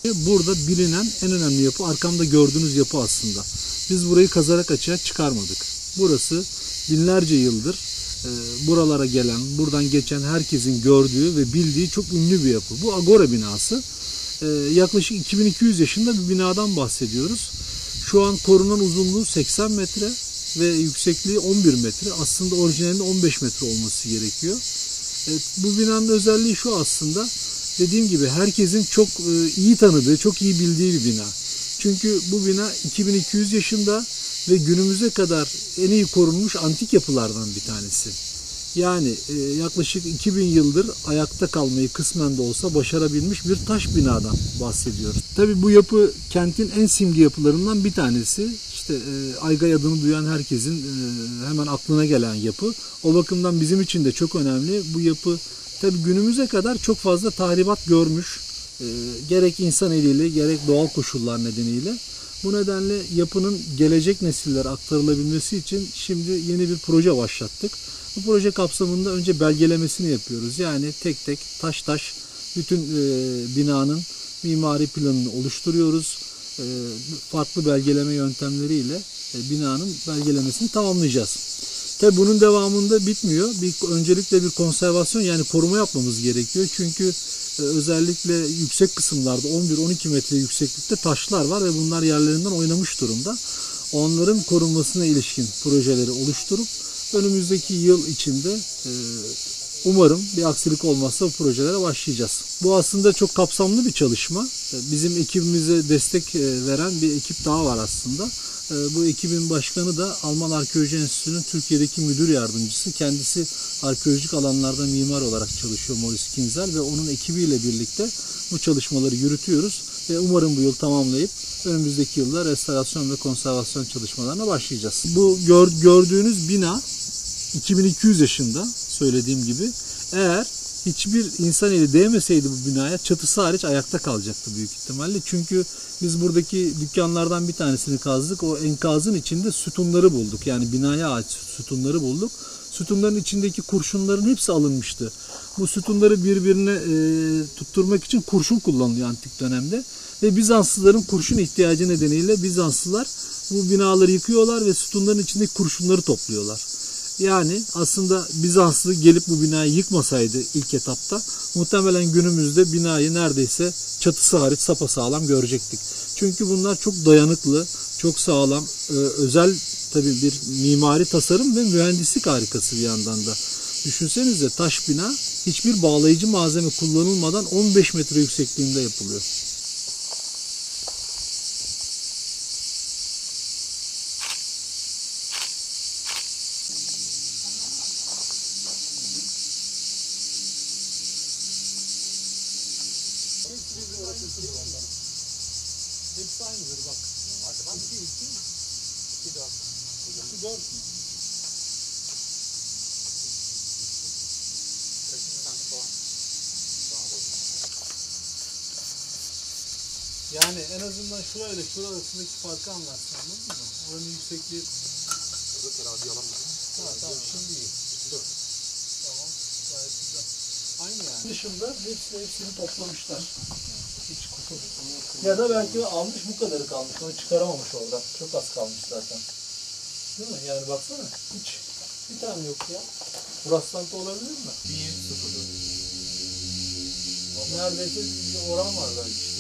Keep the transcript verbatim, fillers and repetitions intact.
Burada bilinen en önemli yapı arkamda gördüğünüz yapı aslında. Biz burayı kazarak açığa çıkarmadık. Burası binlerce yıldır e, buralara gelen, buradan geçen herkesin gördüğü ve bildiği çok ünlü bir yapı. Bu Agora binası. E, yaklaşık iki bin iki yüz yaşında bir binadan bahsediyoruz. Şu an korunan uzunluğu seksen metre ve yüksekliği on bir metre. Aslında orijinalinde on beş metre olması gerekiyor. E, bu binanın özelliği şu aslında. Dediğim gibi herkesin çok e, iyi tanıdığı, çok iyi bildiği bir bina. Çünkü bu bina iki bin iki yüz yaşında ve günümüze kadar en iyi korunmuş antik yapılardan bir tanesi. Yani e, yaklaşık iki bin yıldır ayakta kalmayı kısmen de olsa başarabilmiş bir taş binadan bahsediyoruz. Tabii bu yapı kentin en simge yapılarından bir tanesi. İşte e, Aygay adını duyan herkesin e, hemen aklına gelen yapı. O bakımdan bizim için de çok önemli. Bu yapı tabii günümüze kadar çok fazla tahribat görmüş. E, gerek insan eliyle gerek doğal koşullar nedeniyle. Bu nedenle yapının gelecek nesillere aktarılabilmesi için şimdi yeni bir proje başlattık. Bu proje kapsamında önce belgelemesini yapıyoruz. Yani tek tek taş taş bütün e, binanın mimari planını oluşturuyoruz. E, farklı belgeleme yöntemleriyle e, binanın belgelemesini tamamlayacağız. Tabi bunun devamında bitmiyor. Bir, öncelikle bir konservasyon yani koruma yapmamız gerekiyor. Çünkü e, özellikle yüksek kısımlarda on bir on iki metre yükseklikte taşlar var ve bunlar yerlerinden oynamış durumda. Onların korunmasına ilişkin projeleri oluşturup önümüzdeki yıl içinde e, umarım bir aksilik olmazsa bu projelere başlayacağız. Bu aslında çok kapsamlı bir çalışma. Bizim ekibimize destek veren bir ekip daha var aslında. Bu ekibin başkanı da Alman Arkeoloji Enstitüsü'nün Türkiye'deki müdür yardımcısı. Kendisi arkeolojik alanlarda mimar olarak çalışıyor, Maurice Kinzel, ve onun ekibiyle birlikte bu çalışmaları yürütüyoruz ve umarım bu yıl tamamlayıp önümüzdeki yılda restorasyon ve konservasyon çalışmalarına başlayacağız. Bu gör, gördüğünüz bina iki bin iki yüz yaşında, söylediğim gibi. Eğer hiçbir insan eli değmeseydi bu binaya, çatısı hariç ayakta kalacaktı büyük ihtimalle. Çünkü biz buradaki dükkanlardan bir tanesini kazdık. O enkazın içinde sütunları bulduk. Yani binaya ait sütunları bulduk. Sütunların içindeki kurşunların hepsi alınmıştı. Bu sütunları birbirine e, tutturmak için kurşun kullanılıyor antik dönemde. Ve Bizanslıların kurşun ihtiyacı nedeniyle Bizanslılar bu binaları yıkıyorlar ve sütunların içindeki kurşunları topluyorlar. Yani aslında Bizanslı gelip bu binayı yıkmasaydı ilk etapta muhtemelen günümüzde binayı neredeyse çatısı hariç sapasağlam görecektik. Çünkü bunlar çok dayanıklı, çok sağlam, özel tabii bir mimari tasarım ve mühendislik harikası bir yandan da. Düşünsenize, taş bina hiçbir bağlayıcı malzeme kullanılmadan on beş metre yüksekliğinde yapılıyor. Hepsi aynıdır bak. iki, iki, iki, dört. iki, dört. Yani en azından şurayla şura arasındaki farkı anlatsın, anladın mı? Oranın yüksekliği... Burada terazi alan mı? Ha, tamam, şimdi iyi. dört. Tamam, gayet güzel. Aynı yani. Dışında hepsini, hepsini toplamışlar. Hiç kusur. Ya da belki almış, bu kadarı kalmış. Onu çıkaramamış oradan. Çok az kalmış zaten. Değil mi? Yani baksana. Hiç bir tane yok ya. Bu rastlantı olabilir mi? bir, sıfır. Neredeyse bir oran var belki.